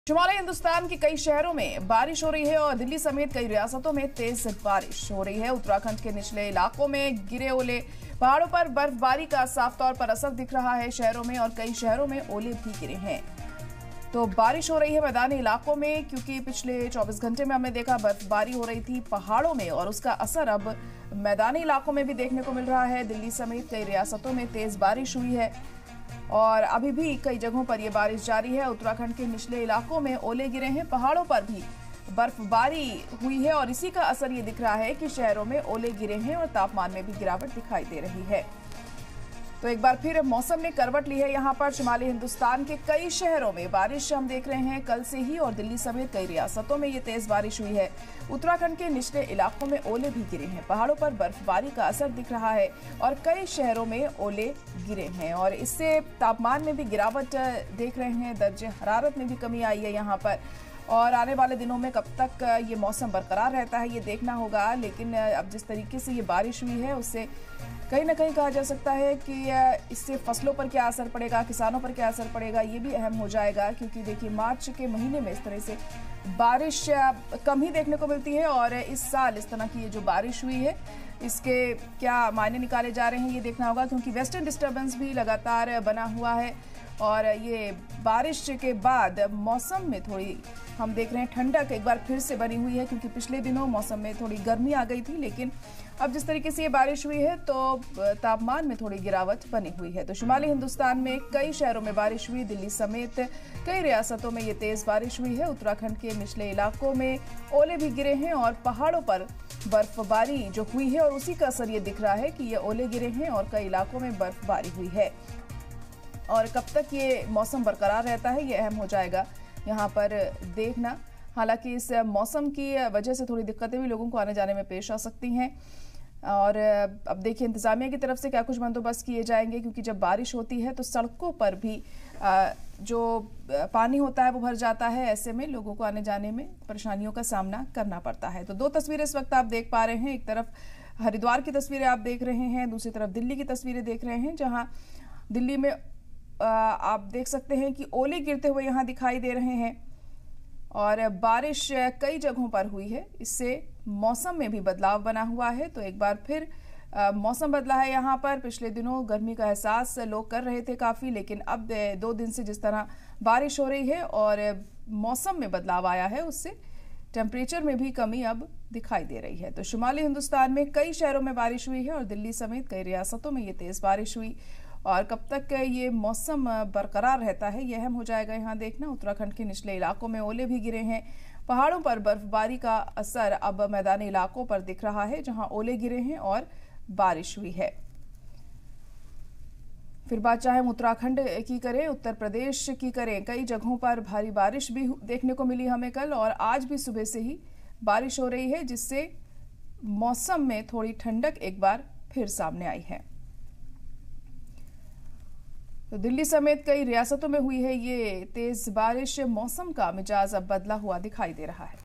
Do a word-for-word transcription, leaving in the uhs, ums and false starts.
शुमाली हिंदुस्तान के कई शहरों में बारिश हो रही है और दिल्ली समेत कई रियासतों में तेज बारिश हो रही है। उत्तराखंड के निचले इलाकों में गिरे ओले, पहाड़ों पर बर्फबारी का साफ तौर पर असर दिख रहा है शहरों में, और कई शहरों में ओले भी गिरे हैं। तो बारिश हो रही है मैदानी इलाकों में, क्योंकि पिछले चौबीस घंटे में हमने देखा बर्फबारी हो रही थी पहाड़ों में, और उसका असर अब मैदानी इलाकों में भी देखने को मिल रहा है। दिल्ली समेत कई रियासतों में तेज बारिश हुई है और अभी भी कई जगहों पर यह बारिश जारी है। उत्तराखंड के निचले इलाकों में ओले गिरे हैं, पहाड़ों पर भी बर्फबारी हुई है और इसी का असर ये दिख रहा है कि शहरों में ओले गिरे हैं और तापमान में भी गिरावट दिखाई दे रही है। तो एक बार फिर मौसम ने करवट ली है। यहाँ पर शुमाली हिंदुस्तान के कई शहरों में बारिश हम देख रहे हैं कल से ही, और दिल्ली समेत कई रियासतों में ये तेज बारिश हुई है। उत्तराखंड के निचले इलाकों में ओले भी गिरे हैं, पहाड़ों पर बर्फबारी का असर दिख रहा है और कई शहरों में ओले गिरे हैं, और इससे तापमान में भी गिरावट देख रहे हैं। दर्जे हरारत में भी कमी आई है यहाँ पर, और आने वाले दिनों में कब तक ये मौसम बरकरार रहता है ये देखना होगा। लेकिन अब जिस तरीके से ये बारिश हुई है उससे कहीं ना कहीं कहा जा सकता है कि इससे फसलों पर क्या असर पड़ेगा, किसानों पर क्या असर पड़ेगा, ये भी अहम हो जाएगा। क्योंकि देखिए मार्च के महीने में इस तरह से बारिश कम ही देखने को मिलती है, और इस साल इस तरह की ये जो बारिश हुई है इसके क्या मायने निकाले जा रहे हैं ये देखना होगा। क्योंकि वेस्टर्न डिस्टर्बेंस भी लगातार बना हुआ है, और ये बारिश के बाद मौसम में थोड़ी हम देख रहे हैं ठंडक एक बार फिर से बनी हुई है। क्योंकि पिछले दिनों मौसम में थोड़ी गर्मी आ गई थी, लेकिन अब जिस तरीके से ये बारिश हुई है तो तापमान में थोड़ी गिरावट बनी हुई है। तो शुमाली हिंदुस्तान में कई शहरों में बारिश हुई, दिल्ली समेत कई रियासतों में ये तेज बारिश हुई है। उत्तराखंड के निचले इलाकों में ओले भी गिरे हैं और पहाड़ों पर बर्फबारी जो हुई है, और उसी का असर ये दिख रहा है कि ये ओले गिरे हैं और कई इलाकों में बर्फबारी हुई है। और कब तक ये मौसम बरकरार रहता है ये अहम हो जाएगा यहाँ पर देखना। हालांकि इस मौसम की वजह से थोड़ी दिक्कतें भी लोगों को आने जाने में पेश आ सकती हैं, और अब देखिए इंतजामिया की तरफ से क्या कुछ बंदोबस्त किए जाएंगे। क्योंकि जब बारिश होती है तो सड़कों पर भी जो पानी होता है वो भर जाता है, ऐसे में लोगों को आने जाने में परेशानियों का सामना करना पड़ता है। तो दो तस्वीरें इस वक्त आप देख पा रहे हैं, एक तरफ हरिद्वार की तस्वीरें आप देख रहे हैं, दूसरी तरफ दिल्ली की तस्वीरें देख रहे हैं, जहाँ दिल्ली में आप देख सकते हैं कि ओले गिरते हुए यहाँ दिखाई दे रहे हैं, और बारिश कई जगहों पर हुई है। इससे मौसम में भी बदलाव बना हुआ है। तो एक बार फिर आ, मौसम बदला है यहाँ पर। पिछले दिनों गर्मी का एहसास लोग कर रहे थे काफी, लेकिन अब दो दिन से जिस तरह बारिश हो रही है और मौसम में बदलाव आया है, उससे टेम्परेचर में भी कमी अब दिखाई दे रही है। तो शुमाली हिंदुस्तान में कई शहरों में बारिश हुई है और दिल्ली समेत कई रियासतों में ये तेज बारिश हुई, और कब तक ये मौसम बरकरार रहता है ये अहम हो जाएगा यहाँ देखना। उत्तराखंड के निचले इलाकों में ओले भी गिरे हैं, पहाड़ों पर बर्फबारी का असर अब मैदानी इलाकों पर दिख रहा है, जहां ओले गिरे हैं और बारिश हुई है। फिर बात चाहे हम उत्तराखंड की करें, उत्तर प्रदेश की करें, कई जगहों पर भारी बारिश भी देखने को मिली हमें कल, और आज भी सुबह से ही बारिश हो रही है, जिससे मौसम में थोड़ी ठंडक एक बार फिर सामने आई है। तो दिल्ली समेत कई रियासतों में हुई है ये तेज बारिश, मौसम का मिजाज अब बदला हुआ दिखाई दे रहा है।